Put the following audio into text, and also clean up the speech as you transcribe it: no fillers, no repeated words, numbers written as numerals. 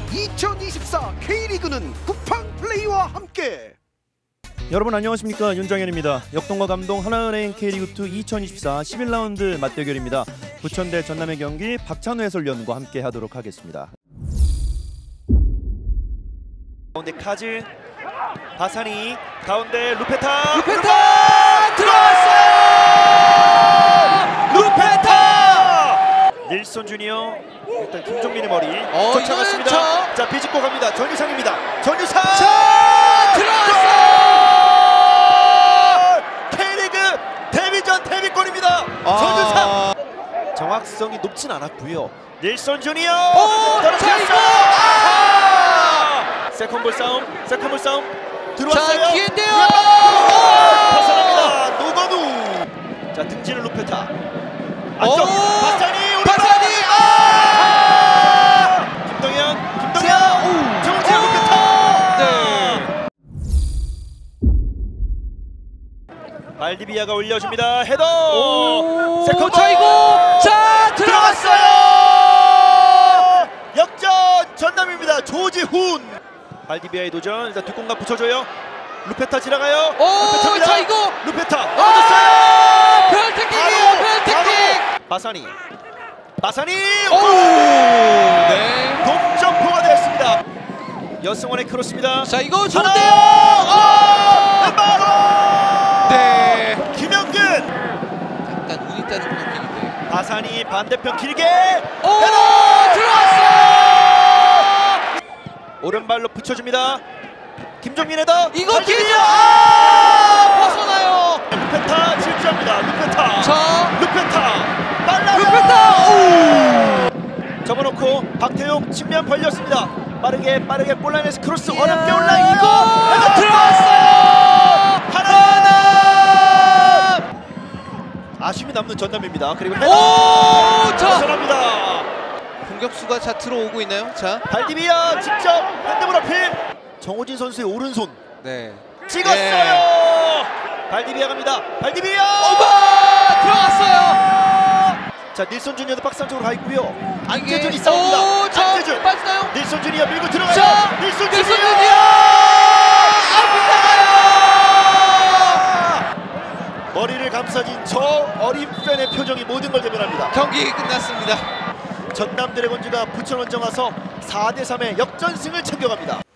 2024 K리그는 쿠팡 플레이와 함께. 여러분 안녕하십니까, 윤정현입니다. 역동과 감동 하나은행 K리그2 2024 11라운드 맞대결입니다. 부천 대 전남의 경기 박찬호 해설위원과 함께 하도록 하겠습니다. 가운데 카즈, 바사니, 가운데 루페타 들어왔어요! 루페타! 닐손 주니어, 일단 김종민의 머리 쫓아갔습니다. 자, 비집고 갑니다. 전유상입니다. 전유상! 들어왔어요! K리그 데뷔전 데뷔골입니다. 전유상! 정확성이 높진 않았고요. 닐손 주니어! 떨어뜨렸어요! 세컨볼 싸움 들어왔어요. 자, 기회인데요. 벗어납니다. 노건우. 자, 등지는 루페타. 안쪽 바사니 오른발. 김동현 정우재 루페타. 네. 발디비아가 올려줍니다. 헤더. 세컨 차이고. 자, 들어갔어요. 역전 전남입니다. 조지훈. 발디비아의 도전. 일단 뒷공간 붙여줘요. 루페타 지나가요. 루페타입니다. 자, 이거 루페타 떨어졌어요. 별택킥이에요. 별택킥. 바사니. 네. 동점포가 되었습니다. 여승원의 크로스입니다. 자, 이거 좋은데요. 바로. 네. 김영근. 약간 운이 따는 공격인데. 바사니 반대편 길게. 들어왔어요. 오른발로 붙여줍니다. 김종민 헤더. 이거 길죠. 벗어나요. 루페타 질주합니다. 루페타. 자, 루페타. 빨라요. 루페타. 접어놓고 박태용 측면 벌렸습니다. 빠르게 볼라인에서 크로스 어렵게 올라이고 헤더 들어왔어요. 하나. 아쉬움이 남는 전남입니다. 그리고 헤더 벗어납니다. 공격수가 자 들어오고 있나요? 자, 발디비아 직접 핸드볼 어필. 정호진 선수의 오른손 네. 찍었어요. 네. 발디비아 갑니다. 발디비아 들어왔어요. 자, 닐손 주니어도 박스 안쪽으로 가 있고요. 이게- 안재준이 싸웁니다. 자, 안재준 빠지나요? 닐손 주니어 밀고 들어가요. 자, 닐손 닐손 주니어 주니어! 머리를 감싸진 저 어린 팬의 표정이 모든 걸 대변합니다. 경기 끝났습니다. 전남 드래곤즈가 부천 원정 와서 4대3의 역전승을 챙겨갑니다.